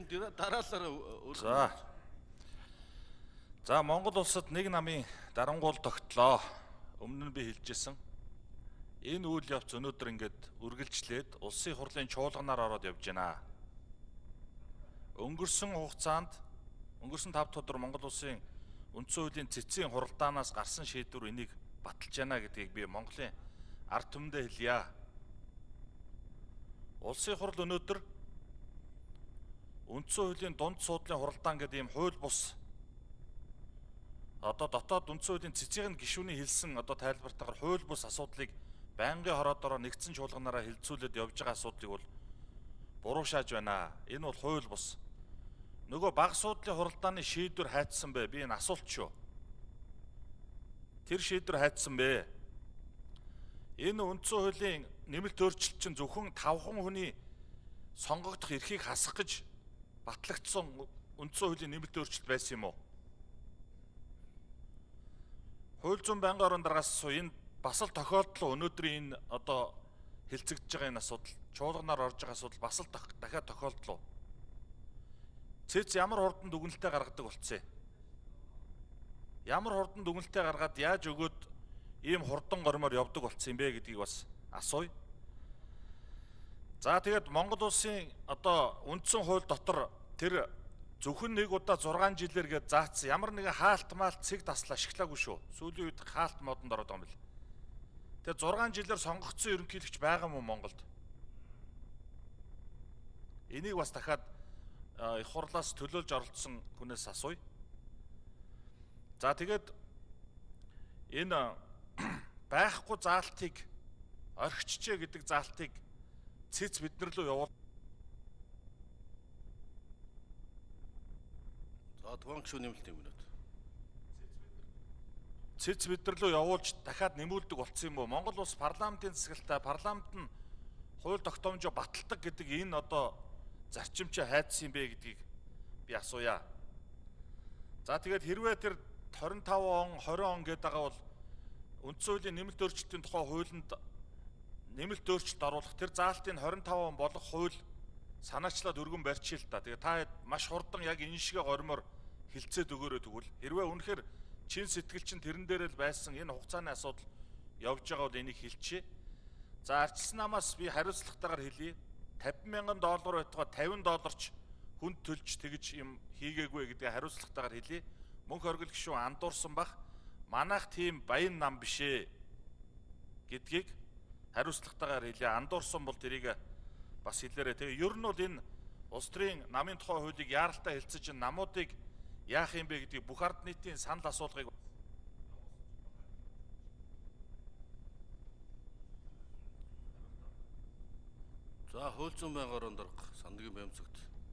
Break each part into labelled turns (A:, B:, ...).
A: дараалал. За Монгол улсад нэг намын дарангуул тогтлоо. Өмнө нь би хэлжсэн. Энэ үйл явц өнөөдөр ингээд үргэлжлээд улсын хурлын чуулганаар ороод явж байна. Өнгөрсөн 5 өдөр Монгол улсын үндсэн хуулийн цэцгийн хуралдаанаас гарсан шийдвэр энийг баталж байна гэдгийг би Монголын ард түмэндээ хэлье. Улсын хурл өнөөдөр үндсэн хуулийн дунд суудлын хуралдаан гэдэг ийм хууль бус дотоод үндсэн хуулийн цэцгийн гишүүний хэлсэн тайлбартаагаар хууль бус асуудлыг байнгын хороодороо нэгдсэн чуулганаараа хилцүүлээд явж байгаа асуудлыг бол буруу шааж байна. Энэ бол хууль бус. Нөгөө баг суудлын хуралдааны шийдвэр хайцсан бэ? Би энэ асуулт шүү. Тэр шийдвэр хайцсан бэ? Энэ үндсэн хуулийн нэмэлт өөрчлөлт чинь зөвхөн 5 хүний сонгогдох эрхийг хасах гэж батлагдсан үндсэн хуулийн нэмэлт өөрчлөлт байсан юм уу? Хууль зүйн байнгын орон дараагаас энэ бас л тохиолдол өнөөдрийн энэ хилцэгдэж байгаа энэ асуудал, чуулганаар орж байгаа асуудал бас л дахиад тохиолдлоо. Цэц ямар хурдан дүгнэлтээ гаргадаг болцсон. Ямар хурдан дүгнэлтээ гаргаад яаж өгөөд ийм хурдан гормоор явдаг болцсон юм бэ гэдгийг бас асууя. За тэгээд Монгол улсын үндсэн хууль дотор тэр зөвхөн нэг удаа 6 жилээр гээд заацсан ямар нэгэн хаалт маалт цэг тасла ашиглаагүй шүү. Сүүлийн үед хаалт модонд ороод байгаа юм бэл. Тэгээд 6 жилээр сонгогдсон ерөнхийлөгч байгаа мó Монголд? Энийг бас дахиад их хурлаас төлөөлж оролцсон хүнээс асууя. За тэгээд энэ байхгүй заалтыг орхичжээ гэдэг заалтыг цэц биднэр лөө явуул.
B: Тухайн гишүүн нэмэлт юм байна.
A: Цэц биднэр лөө явуулж дахиад нэмүүлдэг болцсон юм уу? Монгол улс парламентын засаглалтаа парламент нь хууль тогтоомжоо баталдаг гэдэг энэ зарчим чи хайдсан юм бэ гэдгийг би асууя. За тэгээд хэрвээ тэр 25 он 20 он гэдэг байгаа бол үндсэн хуулийн нэмэлт өөрчлөлтийн тухай хуулинд нэмэлт өөрчлөлт оруулах тэр заалтын 25 он болох хууль санаачлаад өргөн барьчих л та. Тэгээд та маш хурдан яг энэ шиг гормоор хилцээд өгөөрэй тэгвэл хэрвээ үнэхээр чин сэтгэл чинь тэрэн дээр л байсан энэ хугацааны асуудал явж байгаа бол энийг хэлчихье. За арчилсан намаас би хариуцлагатайгаар хэлье. $50,000 байтугай $50 ч хүнд төлж тэгж юм хийгээгүй гэдгийг хариуцлагатайгаар хэлье. Мөнх оргил гишүүн андуурсан бах манайх тийм баян нам бишээ гэдгийг хариуцлагатайгаар хэлье. Андуурсан бол тэрийг бас хэлээрэй. Тэгээ ер нь бол энэ улс төрийн намын тухай хуулийг яаралтай хэлцэж намуудыг яах юм бэ гэдгийг бүх ард нийтийн санал асуулгыг
B: За хууль зүйн байнгын орон дарга Сандгийн Бямцагт.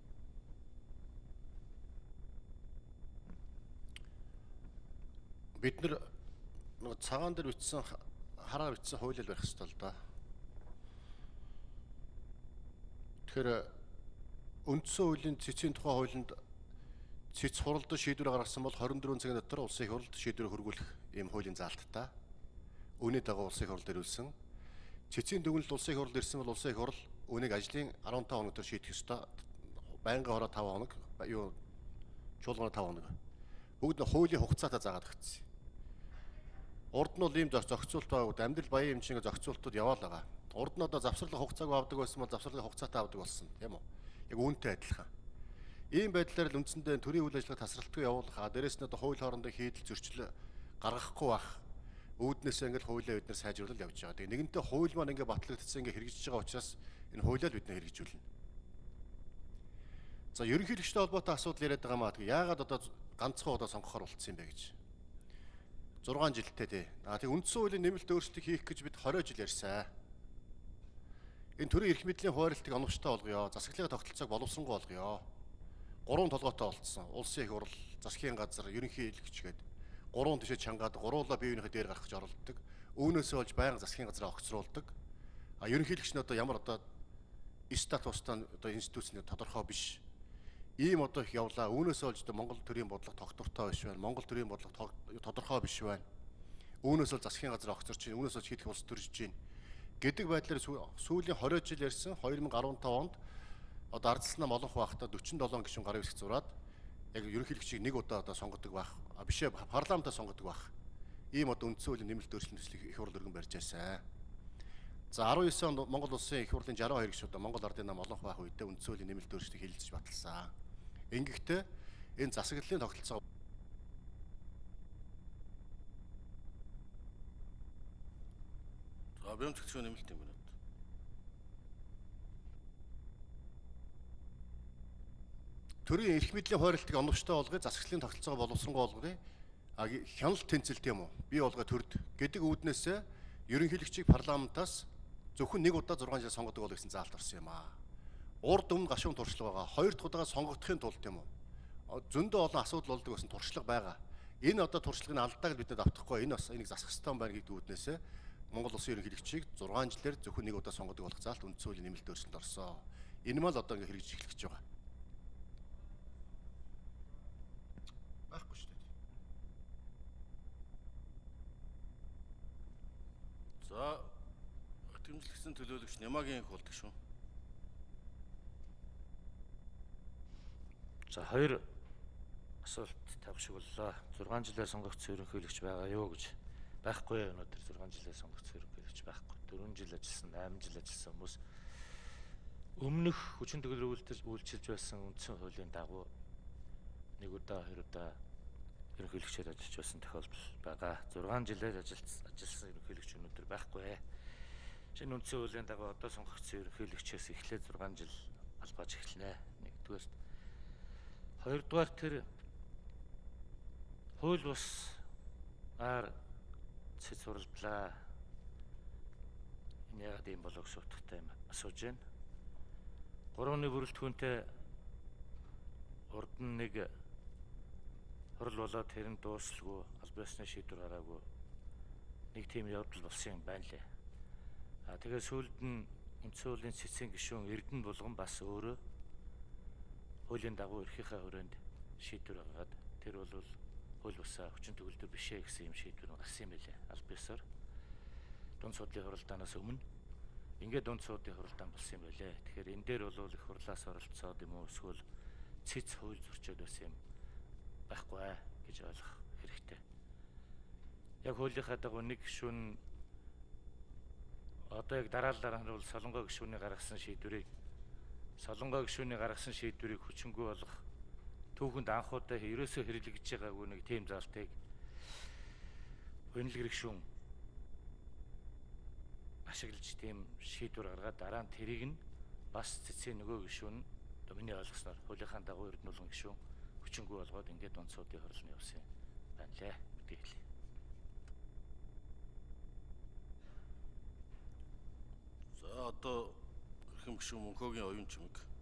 B: Бид нар цагаан дээр бичсэн хараар бичсэн хуулийг барих ёстой л да. Тэгэхээр үндсэн хуулийн цэцгийн тухай хуулинд цэц хуралдан шийдвэр гаргасан бол 24 цагийн дотор улсын хурлд шийдвэр хөргүүлэх ийм хуулийн заалттай. Үүний дагуу улсын хурлд ирүүлсэн. Цэцгийн дүгнэлт улсын хурлд ирсэн бол улсын хурл үүнийг ажлын 15 хоног дотор шийдэх ёстой. Байнгын хороо 5 хоног, чуулганы 5 хоног. Бүгд нь хуулийн хугацаатай заагаад өгсөн. Урд нь бол ийм зохицуулт байгууд амьдрал баян эмчийн зохицуултууд яваал байгаа. Урд нь завсралын хугацааг авдаг байсан бол завсралын хугацаатай авдаг болсон тийм үү? Яг үүнтэй адилхан. Ийм байдлаар л үндсэндээ төрийн үйл ажиллагаа тасралтгүй явуулах, дээрээс нь хууль хоорондын хийдэл зөрчил гаргахгүй бах. Үүднээс ингээл хуулиа бид нар сайжруулал явж байгаа. Тэгээ нэгэнтээ хууль маань ингээ батлагдсан ингээ хэрэгжиж байгаа учраас энэ хуулиа л бид нар хэрэгжүүлнэ. За ерөнхийлөгчтэй холбоотой асуудал яриад байгаа маа. Тэгээ яагаад ганцхан сонгохоор болцсон юм бэ гэж. 6 жилдтэй тий. Тэгээ үндсэн хуулийн нэмэлт өөрчлөлтийг хийх гэж бид 20 жил ярьсан. Энэ төрийн эрх мэдлийн хуваарлтыг оновчтой болгоё. Засаглалын тогтолцоог боловсронгуй болгоё. 3 толгойтой болцсон. Улсын их хурл, засгийн газар, ерөнхийлөгч гээд 3 тишээ чангаад 3-лаа бие биенийхээ дээр гарах гэж оролддог. Үүнээсээ болж байнга засгийн газраа огцруулдаг. Ерөнхийлөгч нь ямар статустай институцны тодорхой биш. Ийм их явлаа. Үүнээсээ болж Монгол төрийн бодлого тогтвортой биш байна. Монгол төрийн бодлого тодорхой биш байна. Үүнээс бол засгийн газар огцорч чинь, үүнээс болж хийх улс төрж чинь гэдэг байдлаар сүүлийн 20 жил ярьсан 2015 онд одоо ардсан нам олонх байхдаа 47 гишүүн гарын хэсэг зураад яг ерөнхийлөгчийг нэг удаа одоо сонгодог байх. Бишээ парламентаа сонгодог байх. Ийм одоо үндсэн хуулийн нэмэлт өөрчлөлт төслийг их хурл өргөн барьж байсан. За 19 онд Монгол улсын их хурлын 62 гишүүд Монгол ардын нам олонх байх үедээ үндсэн хуулийн нэмэлт өөрчлөлтийг хэлэлцэж баталсан. Ингэхдээ энэ засаглалын тогтолцоо за бямц гишүүн нэмэлт юм байна. Төрийн эрх мэдлийн хойролтыг оновчтой болгоё, засаглалын тогтолцоогоо боловсронгуй болгоё. Хяналт тэнцэл тийм үү? Бий болгоо төрд гэдэг үүднээсээ ерөнхийлөгчийг парламентаас зөвхөн нэг удаа 6 жил сонгодог бол гэсэн заалт орсон юм аа. Урд өмнө гашуун туршлага байгаа. Хоёр дахь удаага сонгогдохын тулд тийм үү? Зөндөө олон асуудал болдог гэсэн туршлага байгаа. Энэ одоо туршлагыг алдааг л бидэд автахгүй. Энэ бас энийг засах хэрэгтэй байна гэдэг үүднээсээ Монгол улсын ерөнхийлөгчийг 6 жилээр зөвхөн нэг удаа сонгодог болох заалт үндсэн хуулийн нэмэлт өөрчлөлт орсон. Энэ мал одоо ингээ хэрэгжиж эхлэх гэж байгаа. Байхгүй шүү дээ. За тэмцлэгсэн төлөөлөгч Нямагийн их болдог шүү.
C: За хоёр асуулт тавьшгүй боллоо. 6 жилээр сонгогдсон ерөнхийлөгч байгаа юу гэж байхгүй өнөөдөр 6 жилээр сонгогдсон ерөнхийлөгч байхгүй. 4 жил ажилласан, 8 жил ажилласан хүмүүс өмнөх хүчин төгөлөр үйлчилж байсан үндсэн хуулийн дагуу нэг удаа хоёр удаа ерөнхийлөгчөөр ажиллаж байсан тохиолдол байгаа. 6 жилээр ажилласан ерөнхийлөгч өнөөдөр байхгүй. Шинэ үндсэн хуулийн дагуу одоо сонгогдсон ерөнхийлөгчөөс эхлээд 6 жил албааж эхэлнэ. Нэгдүгээр. Хоёрдугаар тэр хууль бус цэц суралдлаа. Энэ яагаад юм болов гэж утгатай юм асууж байна. 3-ны бүрэлдэхүүнтэй урд нь нэг хурал болоод тэр нь дуусалгүй аль биесны шийдвэр гараагүй нэг тийм явдал болсон юм байна лээ. Тэгээ сүүлд нь үндсэн хуулийн цэцэн гишүүн Эрдэнэ булган бас өөрөө хуулийн дагуу эрхийнхээ хүрээнд шийдвэр гаргаад тэр бол хууль бусаа хүчин төгөлдөр бишээ гэсэн юм шийдвэр гарсан юм байлээ. Аль биесээр дунд судлын хуралдаанаас өмнө ингээд дунд судлын хуралдаан болсон юм байлээ. Тэгэхээр энэ дээр бол их хурлаас оролцоод юм уу эсвэл цэц хууль зөрчөөд байсан юм байхгүй гэж ойлгох хэрэгтэй. Яг хуулийнхаа дагуу нэг гишүүн одоо яг дараалал нь бол Солонгой гишүүний гаргасан шийдвэрийг хүчингүй болгох түүхэнд анхудаа ерөөсөө хэрэглэж байгаагүй нэг тийм залтыг үнэлэг гишүүн ашиглаж тийм шийдвэр гаргаад дараа нь тэрийг нь бас цэцгийн нөгөө гишүүн миний ойлгосноор хуулийнхаа дагуу Эрдэнэ гишүүн хүчингүй болгоод ингээд дунд судлын хурлын явсан байна лээ гэдгийг хэлье.
B: За одоо эрхэм гишүүн Мөнхөөгийн оюун чимэг